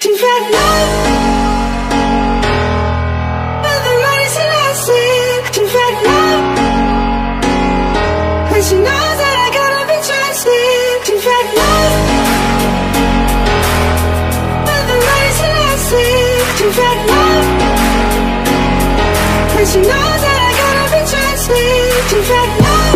You've had love, but the money's elastic. You've had love, but she knows that I gotta be trusted. You've had love, but the money's elastic. You've had love, but she knows that I gotta be trusted. You've had love.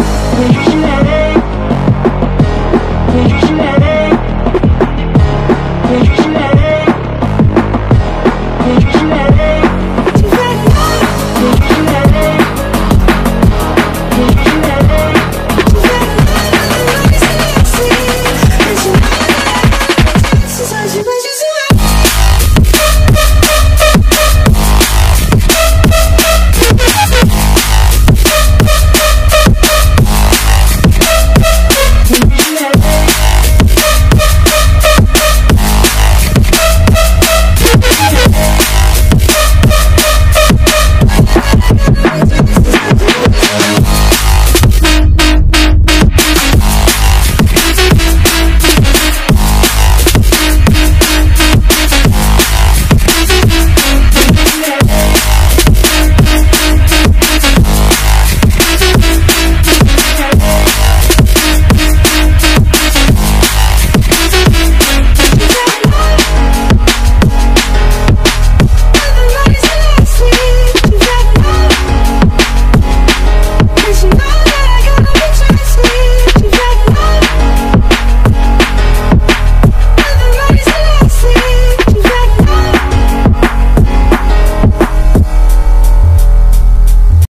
She